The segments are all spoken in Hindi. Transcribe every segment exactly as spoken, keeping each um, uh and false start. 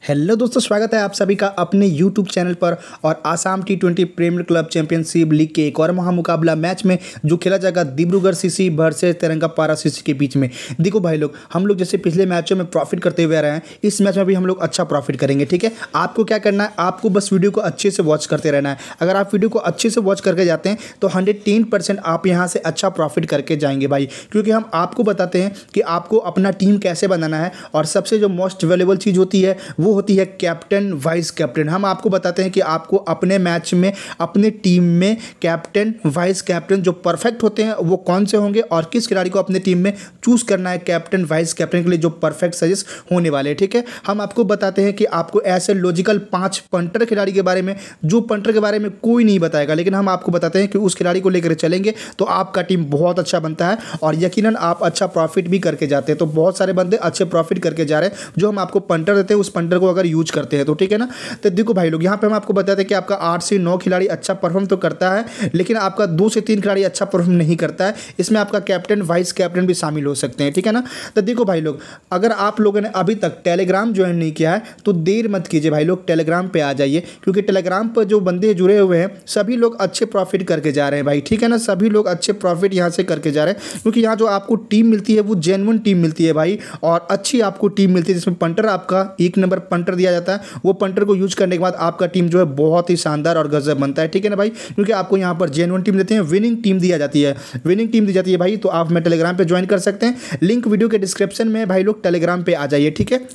हेलो दोस्तों, स्वागत है आप सभी का अपने यूट्यूब चैनल पर। और Assam T twenty premier club championship league के एक और महामुकाबला मैच में जो खेला जाएगा Dibrugarh CC versus Terangapara CC के बीच में। देखो भाई लोग, हम लोग जैसे पिछले मैचों में प्रॉफिट करते हुए आ रहे हैं, इस मैच में भी हम लोग अच्छा प्रॉफिट करेंगे। ठीक है, आपको क्या करना है, आपको बस वीडियो को अच्छे से वॉच करते रहना है। अगर आप वीडियो को अच्छे से वॉच करके जाते हैं तो हंड्रेड टेन परसेंट आप यहाँ से अच्छा प्रॉफिट करके जाएंगे भाई, क्योंकि हम आपको बताते हैं कि आपको अपना टीम कैसे बनाना है। और सबसे जो मोस्ट वैल्यूएबल चीज़ होती है वो होती है कैप्टन वाइस कैप्टन। हम आपको बताते हैं कि आपको अपने मैच में अपने टीम में कैप्टन वाइस कैप्टन जो परफेक्ट होते हैं वो कौन से होंगे और किस खिलाड़ी को अपने टीम में चूज करना है कैप्टन वाइस कैप्टन के लिए जो परफेक्ट सजेस्ट होने वाले हैं। ठीक है, हम आपको बताते हैं कि आपको ऐसे लॉजिकल पांच पंटर खिलाड़ी के बारे में, जो पंटर के बारे में कोई नहीं बताएगा, लेकिन हम आपको बताते हैं कि उस खिलाड़ी को लेकर चलेंगे तो आपका टीम बहुत अच्छा बनता है और यकीनन आप अच्छा प्रॉफिट भी करके जाते हैं। तो बहुत सारे बंदे अच्छे प्रॉफिट करके जा रहे हैं। जो हम आपको पंटर देते हैं उस पंटर को अगर यूज करते हैं तो ठीक है ना। तो देखो भाई लोग, यहाँ पे हम आपको बताते हैं कि आपका आठ से नौ खिलाड़ी अच्छा परफॉर्म तो करता है, लेकिन आपका दो से तीन खिलाड़ी अच्छा परफॉर्म नहीं करता है। इसमें आपका कैप्टन वाइस कैप्टन भी शामिल हो सकते हैं। ठीक है ना। तो देखो भाई लोग, अगर आप लोगों ने अभी तक टेलीग्राम ज्वाइन नहीं किया है तो देर मत कीजिए भाई लोग, टेलीग्राम पे आ जाइए, क्योंकि टेलीग्राम पर जो बंदे जुड़े हुए हैं सभी लोग अच्छे प्रॉफिट करके जा रहे हैं भाई। ठीक है ना, सभी लोग अच्छे प्रॉफिट यहाँ से करके जा रहे हैं, क्योंकि यहाँ जो आपको टीम मिलती है वो जेन्युइन टीम मिलती है भाई, और अच्छी आपको टीम मिलती है जिसमें पंटर आपका एक नंबर पंटर दिया जाता है। वो पंटर को यूज करने के बाद आपका टीम जो है बहुत ही शानदार और गजब बनता है। ठीक है ना भाई, क्योंकि आपको यहाँ पर जेन्युइन टीम देते हैं, विनिंग टीम दिया जाती है, विनिंग टीम दी जाती है भाई। तो आप मैं टेलीग्राम पे ज्वाइन कर सकते हैं, लिंक वीडियो के डिस्क्रिप्शन में भाई लोग, टेलीग्राम पे आ जाइए। ठीक है,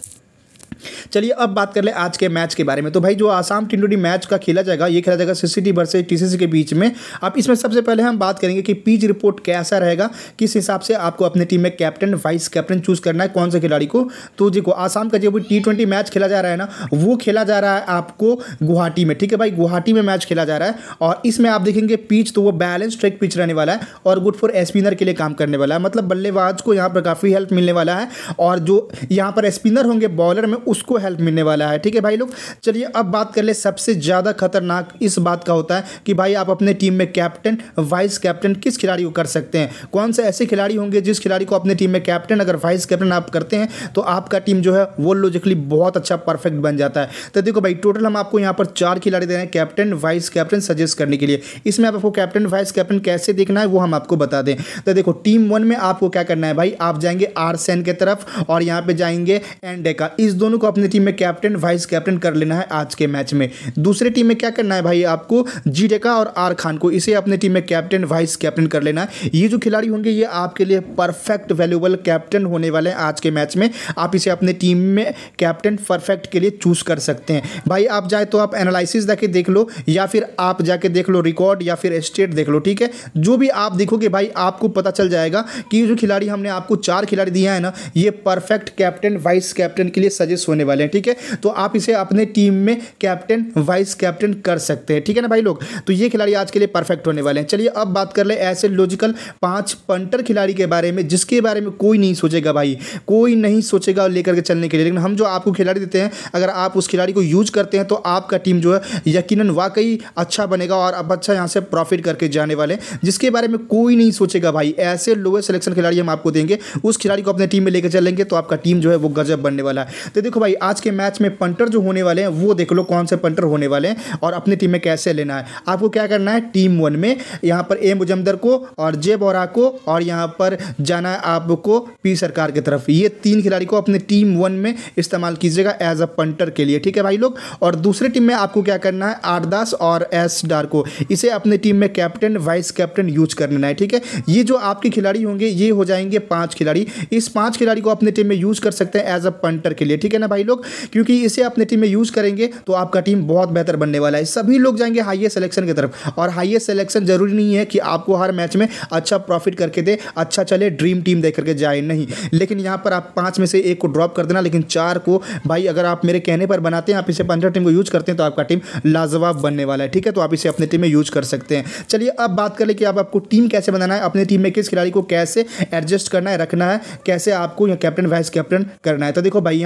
चलिए अब बात कर ले आज के मैच के बारे में। तो भाई जो आसाम टी ट्वेंटी मैच का खेला जाएगा, ये खेला जाएगा सीसीटी वर्सेस टीसीसी के बीच में। अब इसमें सबसे पहले हम बात करेंगे कि पिच रिपोर्ट कैसा रहेगा, किस हिसाब से आपको अपने टीम में कैप्टन वाइस कैप्टन चूज करना है, कौन से खिलाड़ी को। तो देखो, आसाम का जो भी टी ट्वेंटी मैच खेला जा रहा है ना, वो खेला जा रहा है आपको गुवाहाटी में। ठीक है भाई, गुवाहाटी में मैच खेला जा रहा है और इसमें आप देखेंगे पिच तो वो बैलेंस ट्रैक पिच रहने वाला है और गुड फॉर स्पिनर के लिए काम करने वाला है। मतलब बल्लेबाज को यहाँ पर काफ़ी हेल्प मिलने वाला है और जो यहाँ पर स्पिनर होंगे बॉलर में उसको हेल्प मिलने वाला है। ठीक है भाई लोग, चलिए अब बात कर ले। सबसे ज़्यादा खतरनाक इस बात का होता है कि भाई आप अपने टीम में कैप्टन वाइस कैप्टन किस खिलाड़ी को कर सकते हैं, कौन से ऐसे खिलाड़ी होंगे जिस खिलाड़ी को अपने टीम में कैप्टन अगर वाइस कैप्टन आप करते हैं तो आपका टीम जो है वो लॉजिकली बहुत अच्छा परफेक्ट बन जाता है। तो देखो भाई, टोटल हम आपको यहाँ पर चार खिलाड़ी दे रहे हैं कैप्टन वाइस कैप्टन सजेस्ट करने के लिए। इसमें आपको कैप्टन वाइस कैप्टन कैसे देखना है वो हम आपको बता दें। तो देखो, टीम वन में आपको क्या करना है भाई, आप जाएंगे आर सेन के तरफ और यहाँ पे जाएंगे एंडेका, इस दोनों को अपनी टीम में कैप्टन वाइस कैप्टन कर लेना है आज के मैच में। दूसरे टीम में क्या करना है भाई, आपको जी डेका और आर खान को, इसे अपने टीम में कैप्टन वाइस कैप्टन कर लेना है। ये जो खिलाड़ी होंगे ये आपके लिए परफेक्ट वैल्यूएबल कैप्टन होने वाले हैं आज के मैच में। आप इसे अपने टीम में कैप्टन परफेक्ट के लिए चूज कर सकते हैं भाई। आप जाए तो आप एनालिसिस जाके देख लो, या फिर आप जाके देख लो रिकॉर्ड, या फिर स्टेट देख लो। ठीक है, जो भी आप देखोगे भाई आपको पता चल जाएगा कि जो खिलाड़ी हमने आपको चार खिलाड़ी दिया है ना, ये परफेक्ट कैप्टन वाइस कैप्टन के लिए सजेस्ट होने वाले हैं। ठीक है, तो आप इसे अपने टीम में कैप्टन वाइस कैप्टन कर सकते हैं। ठीक है ना भाई लोग, तो ये खिलाड़ी आज के लिए परफेक्ट होने वाले हैं। चलिए अब बात कर ले ऐसे लॉजिकल पांच पंटर खिलाड़ी के बारे में जिसके बारे में कोई नहीं सोचेगा भाई, कोई नहीं सोचेगा लेकर के चलने के लिए, लेकिन हम जो आपको खिलाड़ी देते हैं अगर आप उस खिलाड़ी को यूज करते हैं तो आपका टीम जो है यकीनन वाकई अच्छा बनेगा और अब अच्छा यहाँ से प्रॉफिट करके जाने वाले, जिसके बारे में कोई नहीं सोचेगा भाई। ऐसे लोएस्ट सिलेक्शन खिलाड़ी हम आपको देंगे, उस खिलाड़ी को अपने टीम में लेकर चलेंगे तो आपका टीम जो है वो गजब बनने वाला है। तो देखो भाई, आज के मैच में पंटर जो होने वाले हैं वो देख लो कौन से पंटर होने वाले हैं और अपनी टीम में कैसे लेना है। आपको क्या करना है, टीम वन में यहाँ पर ए मुजम्दर को और जे बोरा को और यहाँ पर जाना है आपको पी सरकार की तरफ। ये तीन खिलाड़ी को अपने टीम वन में इस्तेमाल कीजिएगा एज अ पंटर के लिए। ठीक है भाई लोग, और दूसरे टीम में आपको क्या करना है, आरदास और एस डार को, इसे अपने टीम में कैप्टन वाइस कैप्टन यूज कर लेना है। ठीक है, ये जो आपके खिलाड़ी होंगे ये हो जाएंगे पांच खिलाड़ी। इस पांच खिलाड़ी को अपने टीम में यूज कर सकते हैं एज अ पंटर के लिए। ठीक है ना भाई लोग, क्योंकि इसे अपने टीम में यूज करेंगे तो आपका टीम बहुत बेहतर बनने वाला है। सभी लोग जाएंगे हाईएस्ट सिलेक्शन की तरफ, और हाईएस्ट सिलेक्शन जरूरी नहीं है कि आपको हर मैच में अच्छा प्रॉफिट करके दे, अच्छा चले ड्रीम टीम दे करके जाए, नहीं। लेकिन यहाँ पर आप पांच में से एक को ड्रॉप कर देना, लेकिन चार को भाई अगर आप मेरे कहने पर बनाते हैं, आप इसे पंद्रह टीम को यूज करते हैं तो आपका टीम लाजवाब बनने वाला है। ठीक है, तो आप इसे अपने टीम में यूज कर सकते हैं। चलिए अब बात करें कि आप आपको टीम कैसे बनाना है, अपने टीम में किस खिलाड़ी को कैसे एडजस्ट करना है, रखना है, कैसे आपको यहाँ कैप्टन वाइस कैप्टन करना है। तो देखो भाई, यहाँ पे हमने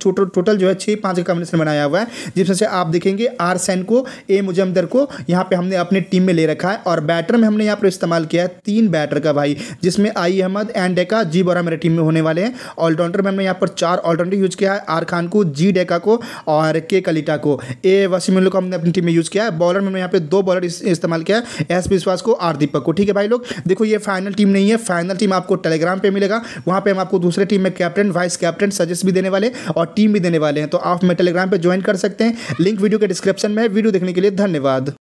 टोटल टोटल जो है छः पाँच का कॉम्बिनेशन बनाया हुआ है, जिसमें से आप देखेंगे आर सैन को, ए मुजम्दर को यहाँ पे हमने अपने टीम में ले रखा है। और बैटर में हमने यहाँ पर इस्तेमाल किया है तीन बैटर का भाई, जिसमें I Ahmed and Deka, G Bora मेरे टीम में होने वाले हैं। ऑलराउंडर में हमने यहाँ पर चार ऑलराउंडर यूज किया है, आर खान को, जी डेका को और के कलिटा को, ए वसीम को हमने अपनी टीम में यूज किया है। बॉलर में हमने यहाँ पे दो बॉलर इस्तेमाल किया है, एस विश्वास को, आर दीपक को। ठीक है भाई लोग, देखो ये फाइनल टीम नहीं है, फाइनल टीम आपको टेलीग्राम पे मिलेगा, वहाँ पे हम आपको दूसरे टीम में कैप्टन वाइस कैप्टन सजेस्ट भी देने वाले और टीम भी देने वाले हैं, तो आप मैं टेलीग्राम पे ज्वाइन कर सकते हैं। लिंक वीडियो के डिस्क्रिप्शन में है। वीडियो देखने के लिए धन्यवाद।